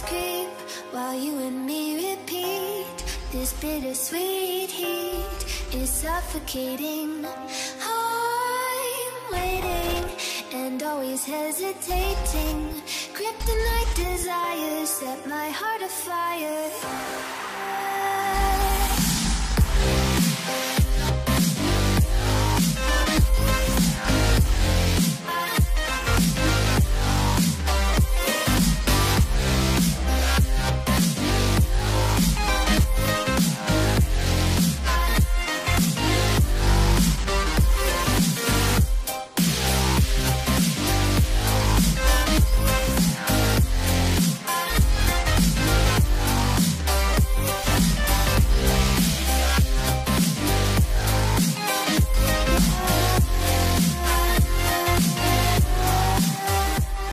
creep while you and me repeat. This bittersweet heat is suffocating. I'm waiting and always hesitating. Kryptonite desires set my heart afire.